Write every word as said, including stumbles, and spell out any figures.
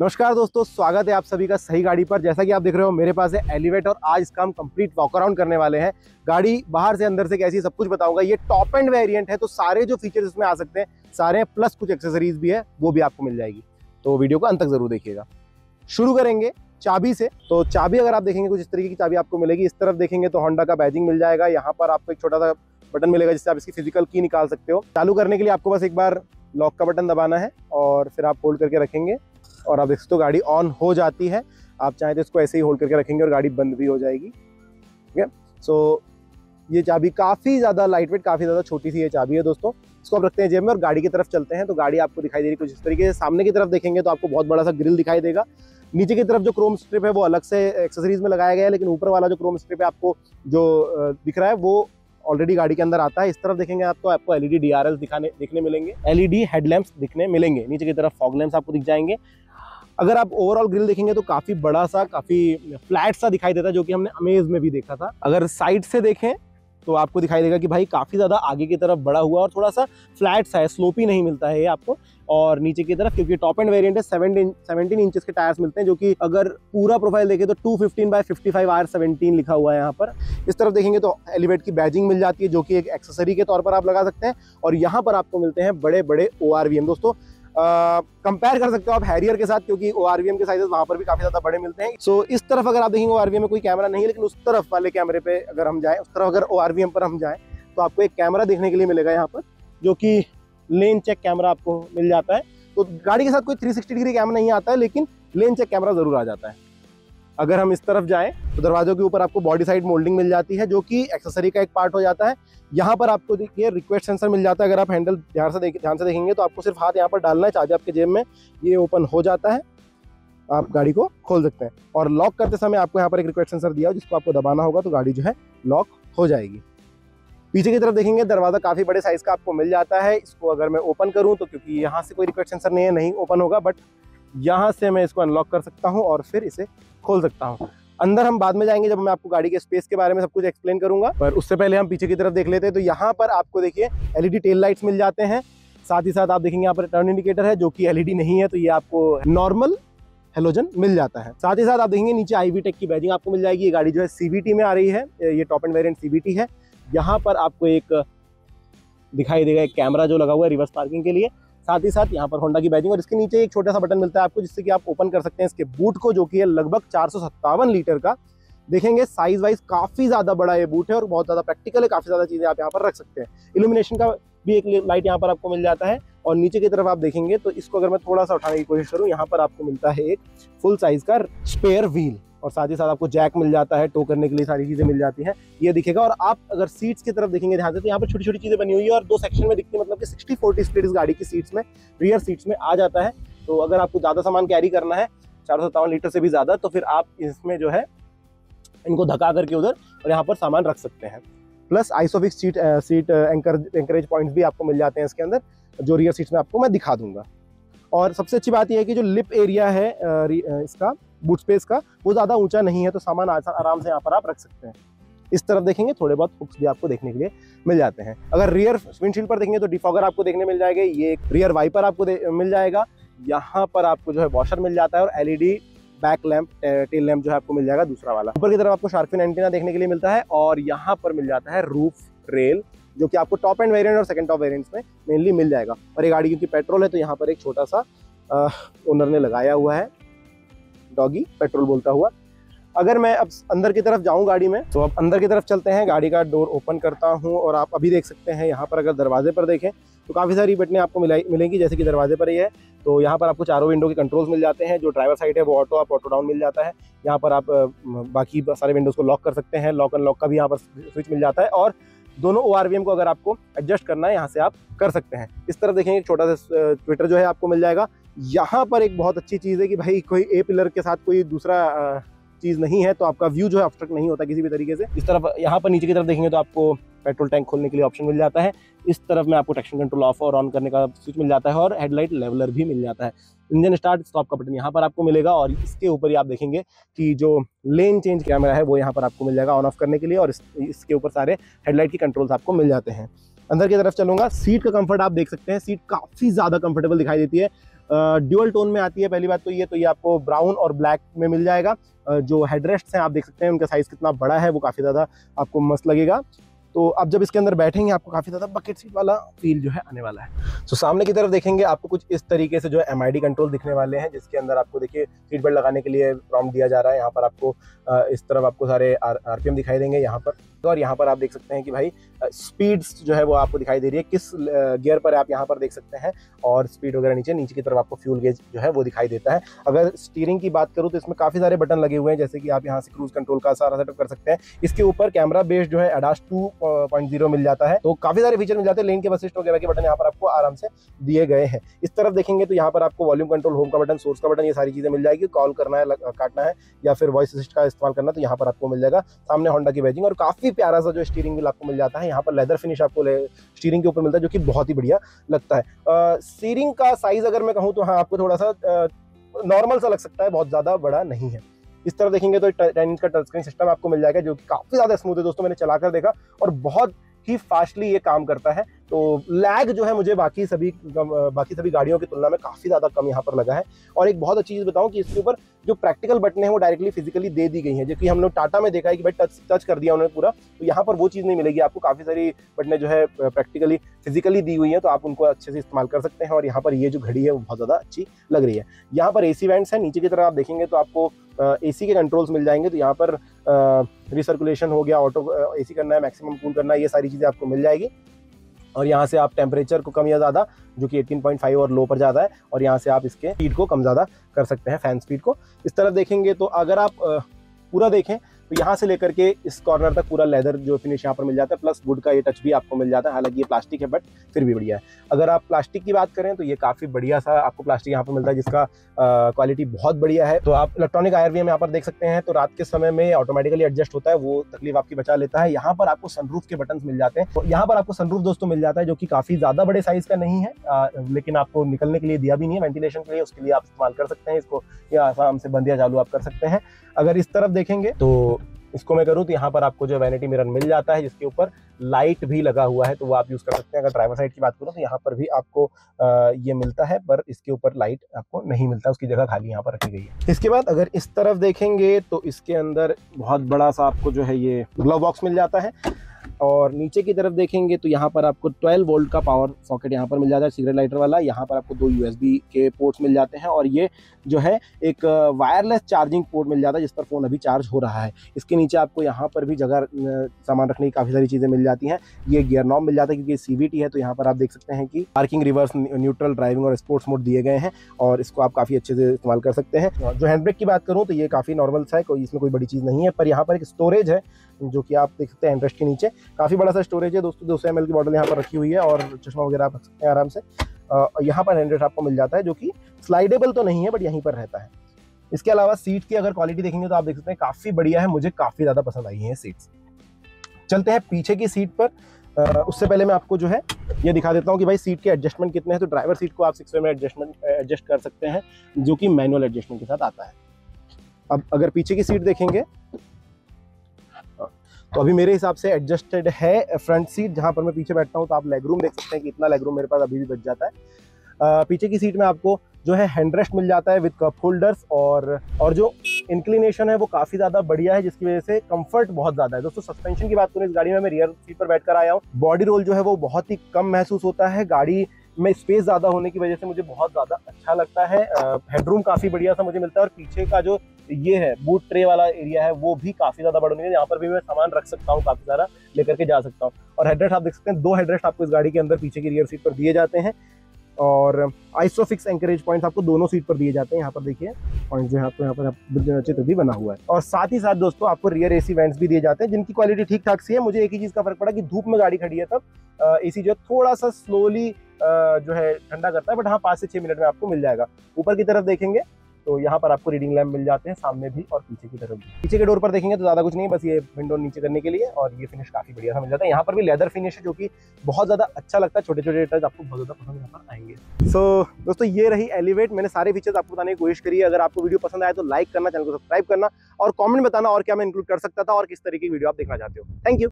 नमस्कार दोस्तों, स्वागत है आप सभी का सही गाड़ी पर। जैसा कि आप देख रहे हो मेरे पास है एलिवेट और आज इसका हम कंप्लीट वॉक अराउंड करने वाले हैं। गाड़ी बाहर से अंदर से कैसी सब कुछ बताऊंगा। ये टॉप एंड वेरिएंट है तो सारे जो फीचर्स इसमें आ सकते हैं सारे हैं, प्लस कुछ एक्सेसरीज भी है वो भी आपको मिल जाएगी। तो वीडियो को अंत तक जरूर देखिएगा। शुरू करेंगे चाबी से। तो चाबी अगर आप देखेंगे कुछ इस तरीके की चाबी आपको मिलेगी। इस तरफ देखेंगे तो होंडा का बैजिंग मिल जाएगा। यहाँ पर आपको एक छोटा सा बटन मिलेगा जिससे आप इसकी फिजिकल की निकाल सकते हो। चालू करने के लिए आपको बस एक बार लॉक का बटन दबाना है और फिर आप होल्ड करके रखेंगे और आप देख सकते हो गाड़ी ऑन हो जाती है। आप चाहें तो इसको ऐसे ही होल्ड करके रखेंगे और गाड़ी बंद भी हो जाएगी। ठीक है, सो ये चाबी काफ़ी ज़्यादा लाइट वेट, काफ़ी ज़्यादा छोटी सी ये चाबी है दोस्तों। इसको आप रखते हैं जेब में और गाड़ी की तरफ चलते हैं तो गाड़ी आपको दिखाई दे रही कुछ इस तरीके से। सामने की तरफ देखेंगे तो आपको बहुत बड़ा सा ग्रिल दिखाई देगा। नीचे की तरफ जो क्रोम स्ट्रिप है वो अलग से एक्सेसरीज में लगाया गया है, लेकिन ऊपर वाला जो क्रोम स्ट्रिप है आपको जो दिख रहा है वो ऑलरेडी गाड़ी के अंदर आता है। इस तरफ देखेंगे आप तो आपको एलईडी डीआरएल दिखाने दिखने मिलेंगे, एलईडी हेडलैम्प्स दिखने मिलेंगे। नीचे की तरफ फॉग लैंप्स आपको दिख जाएंगे। अगर आप ओवरऑल ग्रिल देखेंगे तो काफ़ी बड़ा सा, काफ़ी फ्लैट सा दिखाई देता है, जो कि हमने अमेज में भी देखा था। अगर साइड से देखें तो आपको दिखाई देगा कि भाई काफ़ी ज़्यादा आगे की तरफ बड़ा हुआ और थोड़ा सा फ्लैट सा है, स्लोपी नहीं मिलता है ये आपको। और नीचे की तरफ क्योंकि टॉप एंड वेरिएंट है, सेवनटीन इंचेस के टायर्स मिलते हैं, जो कि अगर पूरा प्रोफाइल देखें तो two fifteen by fifty five R seventeen लिखा हुआ है यहाँ पर। इस तरफ देखेंगे तो एलिवेट की बैजिंग मिल जाती है, जो कि एक एक्सेसरी के तौर पर आप लगा सकते हैं। और यहाँ पर आपको मिलते हैं बड़े बड़े ओ आर वी एम दोस्तों। कंपेयर कर सकते हो आप हैरियर के साथ, क्योंकि ओ आर वी एम के साइजेस वहाँ पर भी काफ़ी ज़्यादा बड़े मिलते हैं। सो so, इस तरफ अगर आप देखेंगे ओ आर वी एम में कोई कैमरा नहीं है, लेकिन उस तरफ वाले कैमरे पे अगर हम जाएं, उस तरफ अगर ओ आर वी एम पर हम जाएं तो आपको एक कैमरा देखने के लिए मिलेगा यहाँ पर, जो कि लेन चेक कैमरा आपको मिल जाता है। तो गाड़ी के साथ कोई थ्री सिक्सटी डिग्री कैमरा नहीं आता है, लेकिन लेन चेक कैमरा जरूर आ जाता है। अगर हम इस तरफ जाएं तो दरवाजों के ऊपर आपको बॉडी साइड मोल्डिंग मिल जाती है, जो कि एक्सेसरी का एक पार्ट हो जाता है। यहाँ पर आपको देखिए रिक्वेस्ट सेंसर मिल जाता है। अगर आप हैंडल ध्यान से देख ध्यान से देखेंगे तो आपको सिर्फ हाथ यहाँ पर डालना है, चाबी आपके जेब में, ये ओपन हो जाता है, आप गाड़ी को खोल सकते हैं। और लॉक करते समय आपको यहाँ पर एक रिक्वेस्ट सेंसर दिया हो जिसको आपको दबाना होगा तो गाड़ी जो है लॉक हो जाएगी। पीछे की तरफ देखेंगे दरवाजा काफ़ी बड़े साइज का आपको मिल जाता है। इसको अगर मैं ओपन करूँ तो क्योंकि यहाँ से कोई रिक्वेस्ट सेंसर नहीं है, नहीं ओपन होगा, बट यहाँ से मैं इसको अनलॉक कर सकता हूँ और फिर इसे खोल सकता हूँ। अंदर हम बाद में जाएंगे जब मैं आपको गाड़ी के स्पेस के बारे में सब कुछ एक्सप्लेन करूंगा, पर उससे पहले हम पीछे की तरफ देख लेते हैं। तो यहाँ पर आपको देखिए एलईडी टेल लाइट्स मिल जाते हैं। साथ ही साथ आप देखेंगे यहाँ पर टर्न इंडिकेटर है, जो कि एलईडी नहीं है, तो ये आपको नॉर्मल हेलोजन मिल जाता है। साथ ही साथ आप देखेंगे नीचे आईवी टेक की बैजिंग आपको मिल जाएगी। ये गाड़ी जो है सीवीटी में आ रही है, ये टॉप एंड वेरिएंट सीवीटी है। यहाँ पर आपको एक दिखाई देगा एक कैमरा जो लगा हुआ है रिवर्स पार्किंग के लिए। साथ ही साथ यहाँ पर होंडा की बैजिंग और इसके नीचे एक छोटा सा बटन मिलता है आपको, जिससे कि आप ओपन कर सकते हैं इसके बूट को, जो कि है लगभग चार सौ सत्तावन लीटर का। देखेंगे साइज वाइज काफ़ी ज़्यादा बड़ा ये बूट है और बहुत ज़्यादा प्रैक्टिकल है। काफ़ी ज़्यादा चीज़ें आप यहाँ पर रख सकते हैं। इल्यूमिनेशन का भी एक लाइट यहाँ पर आपको मिल जाता है। और नीचे की तरफ आप देखेंगे तो इसको अगर मैं थोड़ा सा उठाने की कोशिश करूँ, यहाँ पर आपको मिलता है एक फुल साइज का स्पेयर व्हील और साथ ही साथ आपको जैक मिल जाता है, टो करने के लिए सारी चीज़ें मिल जाती हैं, ये दिखेगा। और आप अगर सीट्स की तरफ देखेंगे ध्यान से तो यहाँ पर छोटी छोटी चीज़ें बनी हुई है और दो सेक्शन में दिखती है, मतलब कि सिक्सटी फोर्टी स्प्लिट इस गाड़ी की सीट्स में, रियर सीट्स में आ जाता है। तो अगर आपको ज़्यादा सामान कैरी करना है, चार सौ सत्तावन लीटर से भी ज़्यादा, तो फिर आप इसमें जो है इनको धक्का करके उधर और यहाँ पर सामान रख सकते हैं। Plus isofix seat seat anchor anchorage points भी आपको मिल जाते हैं इसके अंदर, जो रियर सीट्स में आपको मैं दिखा दूंगा। और सबसे अच्छी बात यह है कि जो लिप एरिया है इसका बूट स्पेस का, वो ज़्यादा ऊंचा नहीं है, तो सामान आराम से यहाँ पर आप रख सकते हैं। इस तरफ देखेंगे थोड़े बहुत हुक्स भी आपको देखने के लिए मिल जाते हैं। अगर रियर विंडशील्ड पर देखेंगे तो डिफॉगर आपको देखने मिल जाएगा, ये एक रियर वाइपर आपको मिल जाएगा। यहाँ पर आपको जो है वॉशर मिल जाता है और LED back lamp, tail lamp जो है आपको मिल जाएगा दूसरा वाला। ऊपर की तरफ आपको शार्क फिन एंटीना देखने के लिए मिलता है और यहाँ पर मिल जाता है रूफ रेल, जो कि आपको टॉप एंड वेरिएंट और सेकंड टॉप वेरिएंट्स में मेनली मिल जाएगा। और ये गाड़ी क्योंकि पेट्रोल है तो यहाँ पर एक छोटा सा ओनर ने लगाया हुआ है डॉगी पेट्रोल बोलता हुआ। अगर मैं अब अंदर की तरफ जाऊं गाड़ी में, तो अब अंदर की तरफ चलते हैं। गाड़ी का डोर ओपन करता हूं और आप अभी देख सकते हैं यहाँ पर अगर दरवाजे पर देखें तो काफ़ी सारी बटनें आपको मिलेंगी, जैसे कि दरवाजे पर ही है। तो यहाँ पर आपको चारों विंडो के कंट्रोल्स मिल जाते हैं। जो ड्राइवर साइड है वो ऑटो अप, ऑटो डाउन मिल जाता है। यहाँ पर आप बाकी सारे विंडोज़ को लॉक कर सकते हैं, लॉक अनलॉक का भी यहाँ पर स्विच मिल जाता है। और दोनों ओ आर वी एम को अगर आपको एडजस्ट करना है यहाँ से आप कर सकते हैं। इस तरफ देखेंगे एक छोटा सा ट्विटर जो है आपको मिल जाएगा। यहाँ पर एक बहुत अच्छी चीज़ है कि भाई कोई ए पिलर के साथ कोई दूसरा चीज़ नहीं है, तो आपका व्यू जो है ऑब्स्ट्रक्ट नहीं होता किसी भी तरीके से। इस तरफ यहाँ पर नीचे की तरफ देखेंगे तो आपको पेट्रोल टैंक खोलने के लिए ऑप्शन मिल जाता है। इस तरफ में आपको ट्रैक्शन कंट्रोल ऑफ और ऑन करने का स्विच मिल जाता है और हेडलाइट लेवलर भी मिल जाता है। इंजन स्टार्ट स्टॉप का बटन यहाँ पर आपको मिलेगा और इसके ऊपर ही आप देखेंगे कि जो लेन चेंज कैमरा है वो यहाँ पर आपको मिल जाएगा ऑन ऑफ करने के लिए, और इस, इसके ऊपर सारे हेडलाइट की कंट्रोल्स आपको मिल जाते हैं। अंदर की तरफ चलूंगा, सीट का कंफर्ट आप देख सकते हैं, सीट काफ़ी ज़्यादा कंफर्टेबल दिखाई देती है। ड्यूअल टोन में आती है। पहली बात तो ये तो ये आपको ब्राउन और ब्लैक में मिल जाएगा। जो हेडरेस्ट हैं आप देख सकते हैं उनका साइज़ कितना बड़ा है, वो काफ़ी ज़्यादा आपको मस्त लगेगा। तो अब जब इसके अंदर बैठेंगे आपको काफ़ी ज़्यादा बकेट सीट वाला फील जो है आने वाला है। तो सामने की तरफ देखेंगे आपको कुछ इस तरीके से जो है एम आई डी कंट्रोल दिखने वाले हैं, जिसके अंदर आपको देखिए सीट बेल्ट लगाने के लिए प्रॉम्प्ट दिया जा रहा है। यहाँ पर आपको इस तरफ आपको सारे आर पी एम दिखाई देंगे यहाँ पर, और यहाँ पर आप देख सकते हैं कि भाई स्पीड्स जो है वो आपको दिखाई दे रही है, किस गियर पर आप यहाँ पर देख सकते हैं, और स्पीड वगैरह नीचे नीचे की तरफ आपको फ्यूल गेज जो है वो दिखाई देता है। अगर स्टीयरिंग की बात करूँ तो इसमें काफ़ी सारे बटन लगे हुए हैं, जैसे कि आप यहाँ से क्रूज कंट्रोल का सारा सेटअप कर सकते हैं। इसके ऊपर कैमरा बेस्ड जो है अडास टू पॉइंट ज़ीरो मिल जाता है, तो काफ़ी सारे फीचर मिल जाते हैं। लेन के असिस्ट वगैरह के बटन यहाँ पर आपको आराम से दिए गए हैं। इस तरफ देखेंगे तो यहाँ पर आपको वॉल्यूम कंट्रोल, होम का बटन, सोर्स का बटन, ये सारी चीज़ें मिल जाएगी। कॉल करना है, काटना है, या फिर वॉइस असिस्ट का इस्तेमाल करना, तो यहाँ पर आपको मिल जाएगा। सामने होंडा की बैजिंग और काफ़ी प्यारा सा जो स्टीयरिंग व्हील आपको मिल जाता है। यहाँ पर लेदर फिनिश आपको स्टीयरिंग के ऊपर मिलता है, जो कि बहुत ही बढ़िया लगता है। स्टीयरिंग का साइज अगर मैं कहूँ तो हाँ आपको थोड़ा सा नॉर्मल सा लग सकता है, बहुत ज़्यादा बड़ा नहीं है। इस तरफ देखेंगे तो टेन इंच का टच स्क्रीन सिस्टम आपको मिल जाएगा, जो कि काफ़ी ज़्यादा स्मूथ है दोस्तों। मैंने चलाकर देखा और बहुत ही फास्टली ये काम करता है। तो लैग जो है मुझे बाकी सभी बाकी सभी गाड़ियों की तुलना में काफ़ी ज़्यादा कम यहाँ पर लगा है। और एक बहुत अच्छी चीज़ बताऊँ कि इसके ऊपर जो प्रैक्टिकल बटन है वो डायरेक्टली फिजिकली दे दी गई हैं, जो कि हम लोग टाटा में देखा है कि भाई टच टच कर दिया उन्होंने पूरा, तो यहाँ पर वो चीज़ नहीं मिलेगी आपको। काफ़ी सारी बटनें जो है प्रैक्टिकली फिजिकली दी हुई हैं, तो आप उनको अच्छे से इस्तेमाल कर सकते हैं। और यहाँ पर ये जो घड़ी है वो बहुत ज़्यादा अच्छी लग रही है। यहाँ पर ए सी वेंट्स हैं, नीचे की तरफ आप देखेंगे तो आपको एसी के कंट्रोल्स मिल जाएंगे। तो यहाँ पर रिसर्कुलेशन हो गया, ऑटो एसी करना है, मैक्सिमम कूल करना है, ये सारी चीज़ें आपको मिल जाएगी। और यहाँ से आप टेम्परेचर को कम या ज़्यादा, जो कि अठारह पॉइंट पाँच और लो पर ज़्यादा है, और यहाँ से आप इसके स्पीड को कम ज़्यादा कर सकते हैं, फैन स्पीड को। इस तरफ देखेंगे तो अगर आप पूरा देखें तो यहाँ से लेकर के इस कॉर्नर तक पूरा लेदर जो फिनिश यहाँ पर मिल जाता है, प्लस वुड का ये टच भी आपको मिल जाता है। हालांकि ये प्लास्टिक है बट फिर भी बढ़िया है। अगर आप प्लास्टिक की बात करें तो ये काफ़ी बढ़िया सा आपको प्लास्टिक यहाँ पर मिलता है, जिसका क्वालिटी बहुत बढ़िया है। तो आप electronic I R V M यहाँ पर देख सकते हैं, तो रात के समय में ऑटोमेटिकली एडजस्ट होता है, वो तकलीफ आपकी बचा लेता है। यहाँ पर आपको सनरूफ के बटन मिल जाते हैं, तो यहाँ पर आपको सनरूफ दोस्तों मिल जाता है, जो कि काफ़ी ज़्यादा बड़े साइज़ का नहीं है, आ, लेकिन आपको निकलने के लिए दिया भी नहीं है, वेंटिलेशन के लिए, उसके लिए आप इस्तेमाल कर सकते हैं इसको, या आराम से बंद या चालू आप कर सकते हैं। अगर इस तरफ देखेंगे तो इसको मैं करूँ तो यहाँ पर आपको जो वैनिटी मिरर मिल जाता है, जिसके ऊपर लाइट भी लगा हुआ है, तो वो आप यूज़ कर सकते हैं। अगर ड्राइवर साइड की बात करूँ तो यहाँ पर भी आपको आ, ये मिलता है, पर इसके ऊपर लाइट आपको नहीं मिलता, उसकी जगह खाली यहाँ पर रखी गई है। इसके बाद अगर इस तरफ देखेंगे तो इसके अंदर बहुत बड़ा सा आपको जो है ये ग्लव बॉक्स मिल जाता है। और नीचे की तरफ देखेंगे तो यहाँ पर आपको ट्वेल्व वोल्ट का पावर सॉकेट यहाँ पर मिल जाता है, सिगरेट लाइटर वाला। यहाँ पर आपको दो यूएसबी के पोर्ट्स मिल जाते हैं, और ये जो है एक वायरलेस चार्जिंग पोर्ट मिल जाता है, जिस पर फ़ोन अभी चार्ज हो रहा है। इसके नीचे आपको यहाँ पर भी जगह सामान रखने की काफ़ी सारी चीज़ें मिल जाती हैं। ये गियर नॉब मिल जाता है, क्योंकि सी वी टी है, तो यहाँ पर आप देख सकते हैं कि पार्किंग, रिवर्स, न्यूट्रल, ड्राइविंग और स्पोर्ट्स मोड दिए गए हैं, और इसको आप काफ़ी अच्छे से इस्तेमाल कर सकते हैं। जो हैंड ब्रेक की बात करूँ तो ये काफ़ी नॉर्मल सा है, कोई इसमें कोई बड़ी चीज़ नहीं है। पर यहाँ पर एक स्टोरेज है, जो कि आप देख सकते हैं हैंडरेस्ट के नीचे काफ़ी बड़ा सा स्टोरेज है दोस्तों। दो सौ एम एल की बॉटल यहाँ पर रखी हुई है, और चश्मा वगैरह आप रख सकते हैं आराम से। यहाँ पर हैंडरेस्ट आपको मिल जाता है, जो कि स्लाइडेबल तो नहीं है बट यहीं पर रहता है। इसके अलावा सीट की अगर क्वालिटी देखेंगे तो आप देख सकते हैं काफ़ी बढ़िया है, मुझे काफ़ी ज़्यादा पसंद आई है सीट्स। चलते हैं पीछे की सीट पर। uh, उससे पहले मैं आपको जो है ये दिखा देता हूँ कि भाई सीट के एडजस्टमेंट कितने हैं। तो ड्राइवर सीट को आप सिक्स वे में एडजस्टमेंट एडजस्ट कर सकते हैं, जो कि मैनुअल एडजस्टमेंट के साथ आता है। अब अगर पीछे की सीट देखेंगे तो अभी मेरे हिसाब से एडजस्टेड है फ्रंट सीट, जहाँ पर मैं पीछे बैठता हूँ तो आप लेग रूम देख सकते हैं कि इतना लेग रूम मेरे पास अभी भी बच जाता है। uh, पीछे की सीट में आपको जो है हैंडरेस्ट मिल जाता है विद कप होल्डर्स, और और जो इंक्लिनेशन है वो काफ़ी ज़्यादा बढ़िया है, जिसकी वजह से कंफर्ट बहुत ज़्यादा है दोस्तों। सस्पेंशन की बात करूँ इस गाड़ी में, मैं रियर सीट पर बैठकर आया हूँ, बॉडी रोल जो है वो बहुत ही कम महसूस होता है। गाड़ी में स्पेस ज़्यादा होने की वजह से मुझे बहुत ज़्यादा अच्छा लगता है। हेडरूम काफ़ी बढ़िया सा मुझे मिलता है, और पीछे का जो ये है बूट ट्रे वाला एरिया है वो भी काफ़ी ज़्यादा बड़ा है, यहाँ पर भी मैं सामान रख सकता हूँ, काफ़ी सारा लेकर के जा सकता हूँ। और हेडरेस्ट आप देख सकते हैं, दो हेडरेस्ट आपको इस गाड़ी के अंदर पीछे की रियर सीट पर दिए जाते हैं, और आइसोफिक्स एंकरेज पॉइंट्स आपको दोनों सीट पर दिए जाते हैं। यहाँ पर देखिए पॉइंट जो है आपको यहाँ पर चित्र भी बना हुआ है, और साथ ही साथ दोस्तों आपको रियर एसी वेंट्स भी दिए जाते हैं, जिनकी क्वालिटी ठीक ठाक सी है। मुझे एक ही चीज़ का फर्क पड़ा कि धूप में गाड़ी खड़ी है तब एसी जो है थोड़ा सा स्लोली जो है ठंडा करता है, बट हाँ पाँच से छः मिनट में आपको मिल जाएगा। ऊपर की तरफ देखेंगे तो यहाँ पर आपको रीडिंग लैम्प मिल जाते हैं, सामने भी और पीछे की तरफ भी। पीछे के डोर पर देखेंगे तो ज़्यादा कुछ नहीं है, बस ये विंडो नीचे करने के लिए, और ये फिनिश काफ़ी बढ़िया सा मिल जाता है। यहाँ पर भी लेदर फिनिश है, जो कि बहुत ज़्यादा अच्छा लगता है। छोटे छोटे टच आपको बहुत ज़्यादा पसंद यहाँ पर आएंगे। सो so, दोस्तों ये रही एलिवेट। मैंने सारे फीचर्स आपको बताने की कोशिश करी है। अगर आपको वीडियो पसंद आए तो लाइक करना, चैनल को सब्सक्राइब करना, और कमेंट बताना और क्या मैं इंक्लूड कर सकता था, और किस तरीके की वीडियो आप देखना चाहते हो। Thank you.